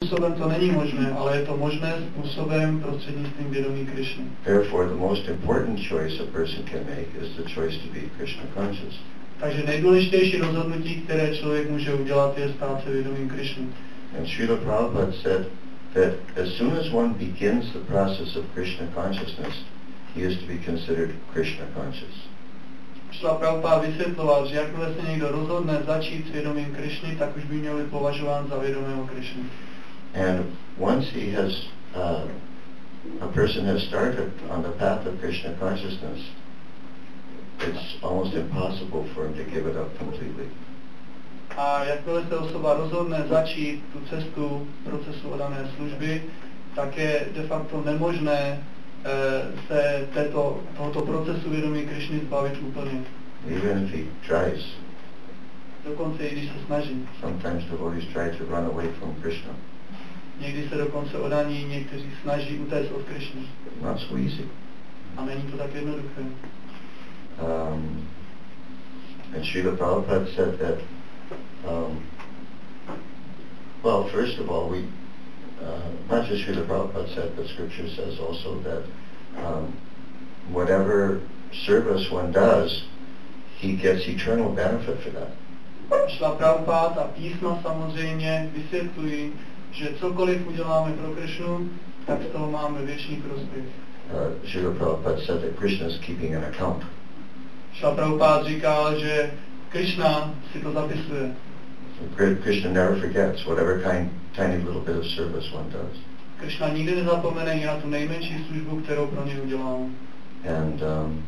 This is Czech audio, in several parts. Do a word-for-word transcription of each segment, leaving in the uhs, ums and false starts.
Způsobem to není možné, ale je to možné způsobem prostřednictvím vědomí Krišny. Therefore, the most important choice a person can make is the choice to be Krishna conscious. Takže nejdůležitější rozhodnutí, které člověk může udělat, je stát se vědomým Krišny. And Srila Prabhupada said that as soon as one begins the process of Krishna consciousness, he is to be considered Krishna conscious. Srila Prabhupada vysvětloval, že jakmile se někdo rozhodne začít s vědomím Krišny, tak už by měl být považován za vědomého Krišny. And once he has, uh, a person has started on the path of Krishna consciousness, it's almost impossible for him to give it up completely. A jakmile se osoba rozhodne začít tu cestu procesu oddané služby, tak je de facto nemožné uh, se této, tohoto procesu vědomí Krišny zbavit úplně. Even if he tries. Dokonce i když se snaží. Sometimes devotees try to run away from Krishna. Někdy se dokonce oddaní někteří snaží utéct od Krišny. Not so easy. A není to tak jednoduché. Um, and Srila Prabhupada said that, um, well, first of all, we, uh, not just Srila Prabhupada said, but Scripture says also that um, whatever service one does, he gets eternal benefit for that. Šla Prabhupada a písma samozřejmě vysvětlují, že cokoliv uděláme pro Krišnu, tak z toho máme věčný prospěch. Uh, Srila Prabhupada said that Krishna is keeping an account. Šla Prabhupada říkal, že Krišna si to zapisuje. Krishna never forgets whatever kind, tiny little bit of service one does. Krišna nikdy nezapomene i na tu nejmenší službu, kterou pro něj uděláme. And um,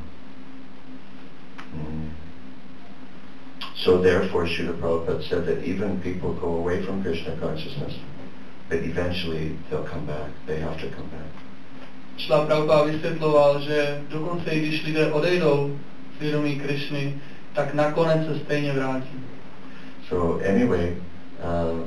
mm, so therefore Srila Prabhupada said that even people go away from Krishna consciousness, but eventually they'll come back. They have to come back. Šla Prabhupada vysvětloval, že dokonce i když lidé odejdou z vědomí Krišny, tak nakonec se stejně vrátí. So anyway, uh,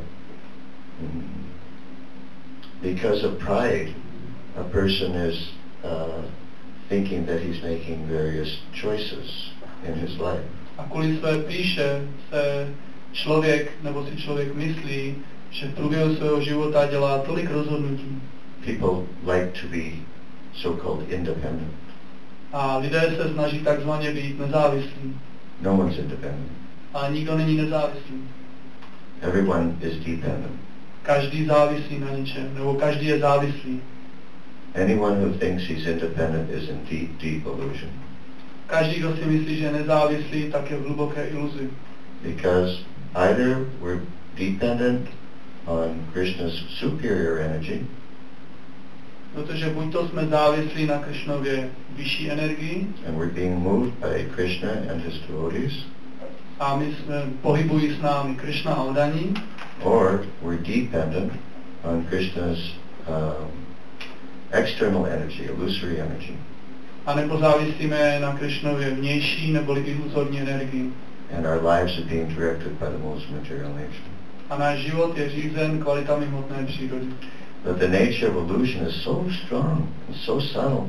because of pride, a person is uh, thinking that he's making various choices in his life. A kvůli své píše se člověk, nebo si člověk myslí, že v průběhu svého života dělá tolik rozhodnutí. People like to be so-called independent. A lidé se snaží takzvaně být nezávislí. No one's independent. A nikdo není nezávislý. Everyone is dependent. Každý závisí na něčem, nebo každý je závislý. Anyone who thinks he's independent is in deep, deep illusion. Každý, kdo si myslí, že je nezávislý, tak je v hluboké iluzi. Because either we're dependent on Krishna's superior energy, protože buď to jsme závislí na Krišnově vyšší energii, and we're being moved by Krishna and his devotees, a my jsme, pohybují s námi Krišna a oddaní, or we're dependent on Krishna's um, external energy, illusory energy. a nebo závisíme na Krišnově vnější neboli iluzorní energii. And our lives are being directed by the most material nature. A náš život je řízen kvalitami hmotné přírody. But the nature of illusion is so strong, it's so subtle.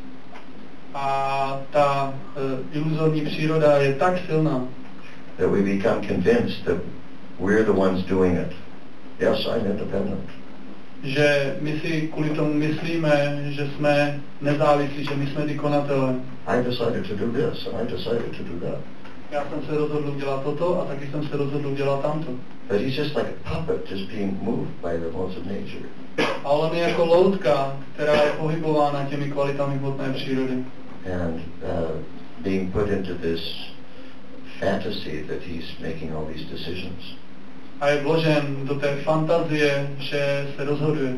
A ta uh, iluzorní příroda je tak silná, that we become convinced that we're the ones doing it. Yes, I'm independent. že my si kvůli tomu myslíme, že jsme nezávislí, že my jsme ty konatelé. I decided to do this, and I decided to do that. Já jsem se rozhodl udělat toto a taky jsem se rozhodl udělat tamto. But he's just like a puppet, just being moved by the laws of nature. A on je jako loutka, která je pohybována těmi kvalitami hmotné přírody. And uh, being put into this fantasy that he's making all these decisions. A je vložen do té fantazie, že se rozhoduje.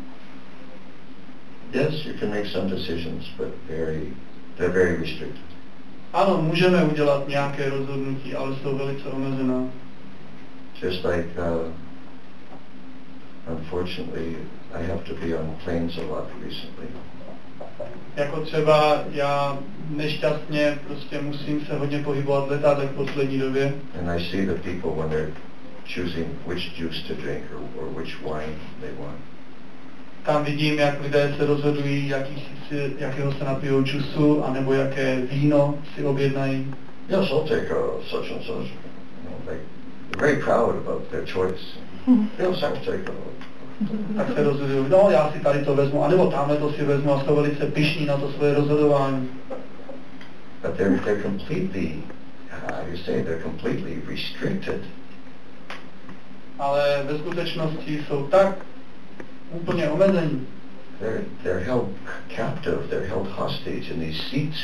Yes, you can make some decisions, but very, they're very restricted. Ano, můžeme udělat nějaké rozhodnutí, ale jsou velice omezená. Just like, uh, unfortunately, I have to be on planes a lot recently. Jako třeba já nešťastně prostě musím se hodně pohybovat v letadlech v poslední době. And I see the people when they're choosing which juice to drink or, or which wine they want. Tam vidím, jak lidé se rozhodují, jaký si, jakého se napijou džusu, anebo jaké víno si objednají. Yes, I'll take a such and such. You know, like, they're very proud about their choice. Mm-hmm. Yes, I'll take a tak se rozhodují, no já si tady to vezmu, anebo tamhle to si vezmu a jsou velice pyšní na to svoje rozhodování. But they're, they're completely, how you say, they're completely restricted. Ale ve skutečnosti jsou tak úplně omezení. They're, they're held captive, they're held hostage in these seats.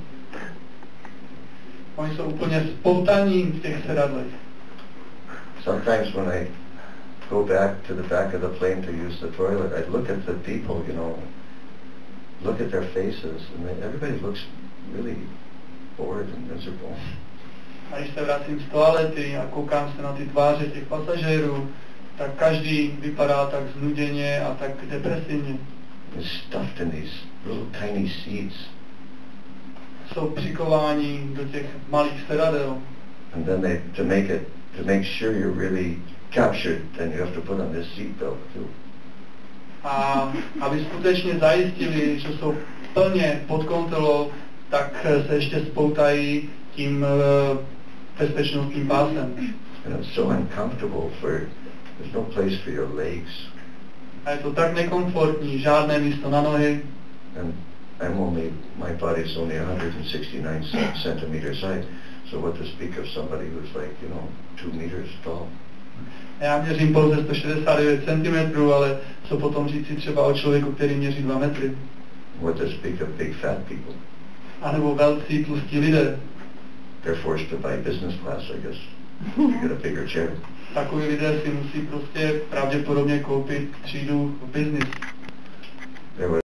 Oni jsou úplně spoutaní v těch sedadlech. Sometimes when I go back to the back of the plane to use the toilet, I look at the people, you know, look at their faces, and they, everybody looks really bored and miserable. A když se vracím z toalety a koukám se na ty tváře těch pasažérů, tak každý vypadá tak znuděně a tak depresivně. They're stuffed in these little tiny seats. Jsou přikováni do těch malých sedadel. And then they, to make it, to make sure you're really captured, then you have to put on this seatbelt too. A aby skutečně zajistili, že jsou plně pod kontrolou, tak se ještě spoutají tím uh, bezpečnostním pásem. And it's so uncomfortable for, there's no place for your legs. A je to tak nekomfortní, žádné místo na nohy. And I'm only, my body's only one hundred sixty-nine centimeters high, so what to speak of somebody who's like, you know, two meters tall. Já měřím pouze sto šedesát devět centimetrů, ale co potom říci třeba o člověku, který měří dva metry. What to speak of big fat people. A nebo velcí tlustí lidé. They're forced to buy business class, I guess, to get a bigger chair. Takoví lidé si musí prostě pravděpodobně koupit třídu v business. There was